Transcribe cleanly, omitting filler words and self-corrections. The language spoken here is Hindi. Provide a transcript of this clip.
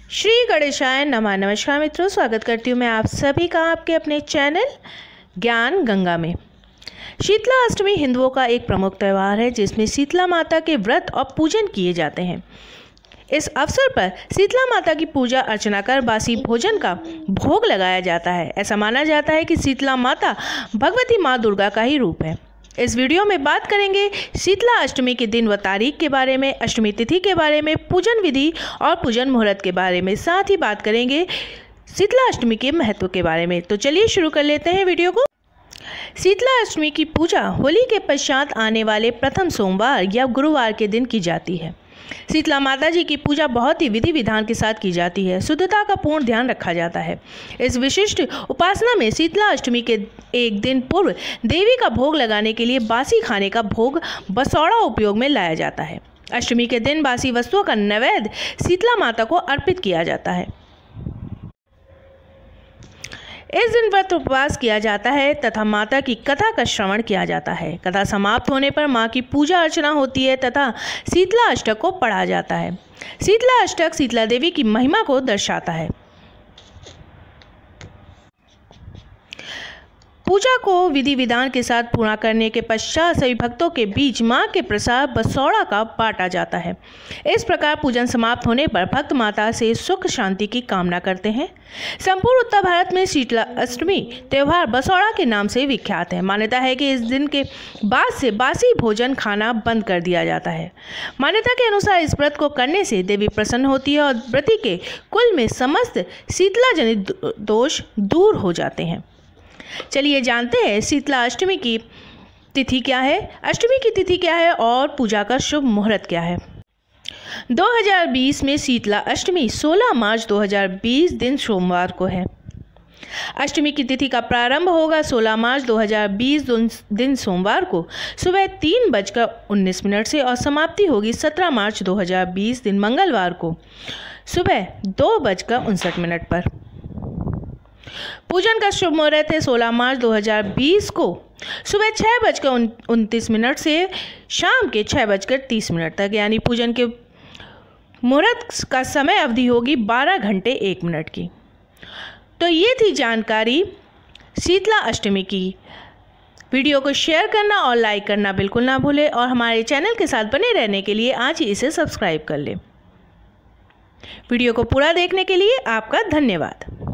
श्री गणेशाय नमः। नमस्कार मित्रों, स्वागत करती हूँ मैं आप सभी का आपके अपने चैनल ज्ञान गंगा में। शीतला अष्टमी हिंदुओं का एक प्रमुख त्यौहार है जिसमें शीतला माता के व्रत और पूजन किए जाते हैं। इस अवसर पर शीतला माता की पूजा अर्चना कर बासी भोजन का भोग लगाया जाता है। ऐसा माना जाता है कि शीतला माता भगवती माँ दुर्गा का ही रूप है। इस वीडियो में बात करेंगे शीतला अष्टमी के दिन व तारीख के बारे में, अष्टमी तिथि के बारे में, पूजन विधि और पूजन मुहूर्त के बारे में। साथ ही बात करेंगे शीतला अष्टमी के महत्व के बारे में। तो चलिए शुरू कर लेते हैं वीडियो को। शीतला अष्टमी की पूजा होली के पश्चात आने वाले प्रथम सोमवार या गुरुवार के दिन की जाती है। शीतला माता जी की पूजा बहुत ही विधि विधान के साथ की जाती है। शुद्धता का पूर्ण ध्यान रखा जाता है। इस विशिष्ट उपासना में शीतला अष्टमी के एक दिन पूर्व देवी का भोग लगाने के लिए बासी खाने का भोग बसौड़ा उपयोग में लाया जाता है। अष्टमी के दिन बासी वस्तुओं का नैवेद्य शीतला माता को अर्पित किया जाता है। इस दिन व्रत उपवास किया जाता है तथा माता की कथा का श्रवण किया जाता है। कथा समाप्त होने पर माँ की पूजा अर्चना होती है तथा शीतला अष्टक को पढ़ा जाता है। शीतला अष्टक शीतला देवी की महिमा को दर्शाता है। पूजा को विधि विधान के साथ पूरा करने के पश्चात सभी भक्तों के बीच मां के प्रसाद बसौड़ा का बांटा जाता है। इस प्रकार पूजन समाप्त होने पर भक्त माता से सुख शांति की कामना करते हैं। संपूर्ण उत्तर भारत में शीतला अष्टमी त्यौहार बसौड़ा के नाम से विख्यात है। मान्यता है कि इस दिन के बाद से बासी भोजन खाना बंद कर दिया जाता है। मान्यता के अनुसार इस व्रत को करने से देवी प्रसन्न होती है और व्रती के कुल में समस्त शीतला जनित दोष दूर हो जाते हैं। चलिए जानते हैं शीतला अष्टमी की तिथि क्या है, अष्टमी की तिथि क्या है और पूजा का शुभ मुहूर्त क्या है। 2020 में शीतला अष्टमी 16 मार्च 2020 दिन सोमवार को है। अष्टमी की तिथि का प्रारंभ होगा 16 मार्च 2020 दिन सोमवार को सुबह 3:19 से और समाप्ति होगी 17 मार्च 2020 दिन मंगलवार को सुबह 2:59 पर। पूजन का शुभ मुहूर्त है 16 मार्च 2020 को सुबह 6:29 से शाम के 6:30 तक, यानी पूजन के मुहूर्त का समय अवधि होगी 12 घंटे 1 मिनट की। तो ये थी जानकारी शीतला अष्टमी की। वीडियो को शेयर करना और लाइक करना बिल्कुल ना भूलें और हमारे चैनल के साथ बने रहने के लिए आज ही इसे सब्सक्राइब कर लें। वीडियो को पूरा देखने के लिए आपका धन्यवाद।